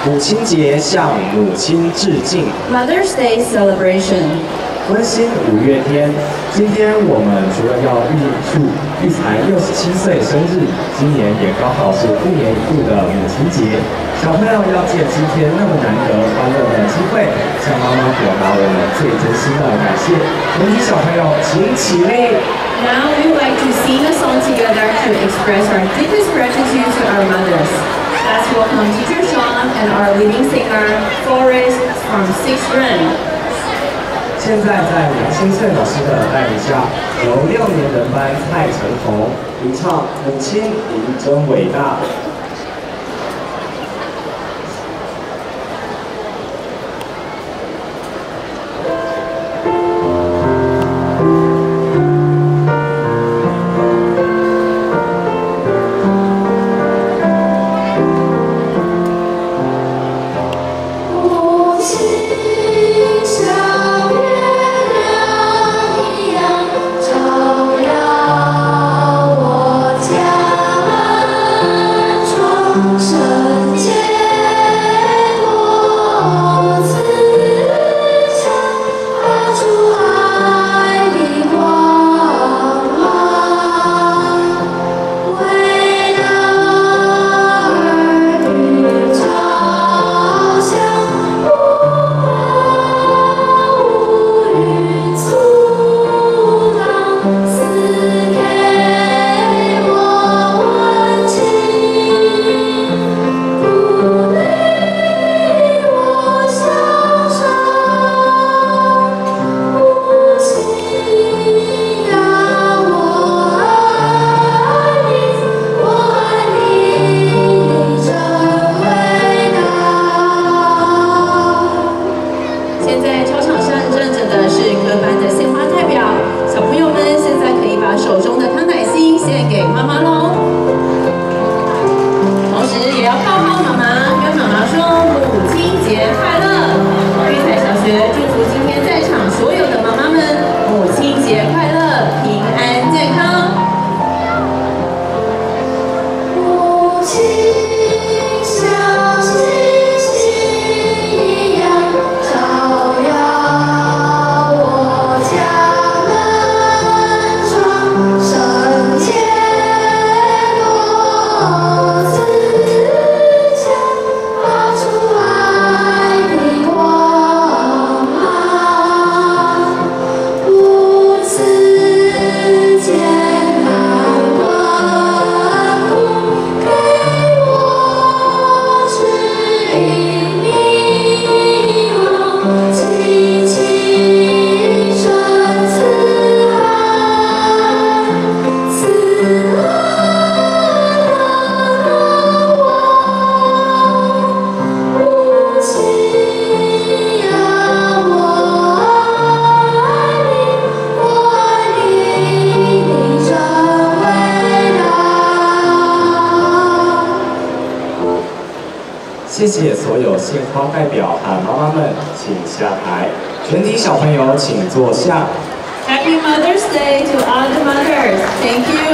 母亲节向母亲致敬。 Mother's Day celebration. 温馨五月天，今天我们除了要预祝玉才67岁生日，今年也刚好是1年1度的母亲节。小朋友要借今天那么难得欢乐的机会，向妈妈表达我们最真心的感谢。全体小朋友，请起立。 Now we would like to sing a song together to express our deepest gratitude to our mothers. Let's welcome Teacher Sean and our leading singer, Forrest from 6th Run. 现在在梁新翠老师的带领下，由6年人班蔡成红吟唱《母亲您真伟大》。谢谢所有献花代表和妈妈们，请下台。全体小朋友请坐下。 Happy Mother's Day to all the mothers. Thank you.